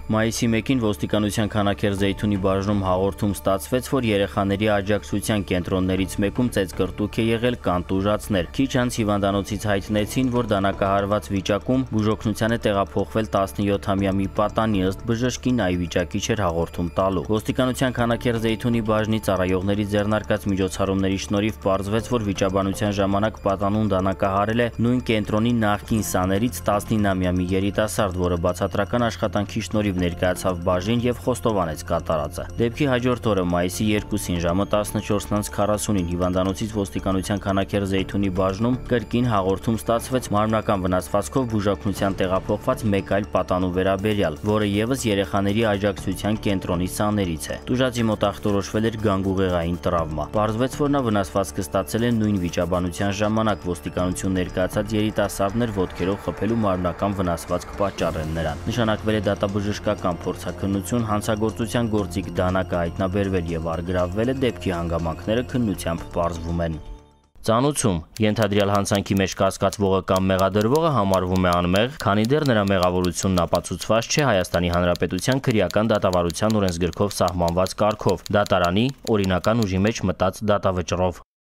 Մայիսի 1-ին ոստիկանության Քանաքեռ Զեյթունի բաժնում հաղորդում ստացվեց, որ երեխաների աջակցության կենտրոններից մեկում ծեծկռտուք է եղել կանտուժացներ։ Քիչ անց հիվանդանոցից հայտնեցին, որ դանակահարված վիճակում բուժօգնության է տեղափոխվել 17-ամյա մի պատանի, ըստ բժշկի նա ի վիճակի չէր հաղորդում տալու։ Ոստիկանության Քանաքեռ Զեյթունի բաժնի ծառայողների ձեռնարկած միջոցառումների շնորհիվ պարզվեց, որ վիճաբանության ժամանակ պատանուն դանակահարել է նույն կենտրոնի նախկին սաներից 19-ամյա մի երիտասարդ, որը բացատրական աշխատանքի շնորհիվ ներկայացավ բաժին եւ խոստովանեց կատարածը։ Դեպքի հաջորդ օրը մայիսի 2-ին ժամը 14:40-ին հիվանդանոցից ոստիկանության Քանաքեռ Զեյթունի բաժնում կրկին հաղորդում ստացվեց մարմնական վնասվածքով բուժօգնության տեղափոխված մեկ այլ պատանու վերաբերյալ, որը եւս երեխաների աջակցության կենտրոնի սաներից է։ Տուժածի մոտ ախտորոշվել էր գանգուղեղային տրավմա։ Պարզվեց, որ նա վնասվածքը ստացել է նույն վիճաբանության ժամանակ։ Ոստիկանություն ներկայացած երիտասարդն էր ոտքերով խփելու մարմնական վնասվածք պատճառել նրան։ Նշանակվել է դատաբժշկական փորձաքննություն, հանցագործության գործիք դանակը հայտնաբերվել եւ առգրավվել է, դեպքի հանգամանքները քննությամբ պարզվում են։ Ծանուցում ենթադրյալ հանցանքի մեջ կասկածվողը կամ մեղադրվողը համարվում է անմեղ, քանի դեռ նրա մեղավորությունն ապացուցված չէ Հայաստանի Հանրապետության քրեական դատավարության օրենսգրքով սահմանված կարգով՝ դատարանի օրինական ուժի մեջ մտած դատավճռով։